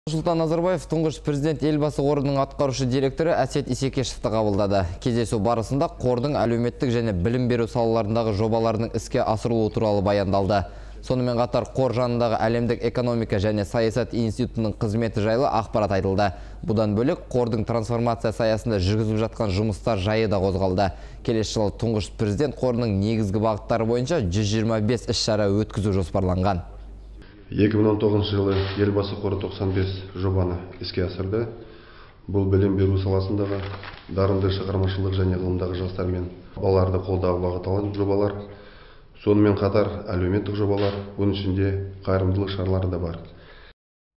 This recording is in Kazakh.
Нұрсұлтан Назарбаев тұңғыш президент елбасы қорының атқарушы директоры Әсет Исекешевті қабылдады. Кездесу барысында қордың әлеуметтік және білім беру салаларындағы жобаларының іске асырылуы туралы баяндалды. Сонымен қатар қор жанындағы әлемдік экономика және саясат институтының қызметі жайлы ақпарат айтылды. Бұдан бөлек қордың трансформация саясында жүргізіліп жатқан жұмыстар жайы да қозғалды. Келесі жылы тұңғыш президент қорының негізгі бағыттары бойынша 125 іс-шара өткізу жоспарланған. 2019 жылы елбасы қоры 95 жобаны іске асырды. Бұл білім беру саласындағы дарынды шығармашылық және ғылымдағы жастар мен балаларды қолдауға бағытталған жобалар, сонымен қатар әлеуметтік жобалар, оның ішінде қайырымдылық шаралары да бар.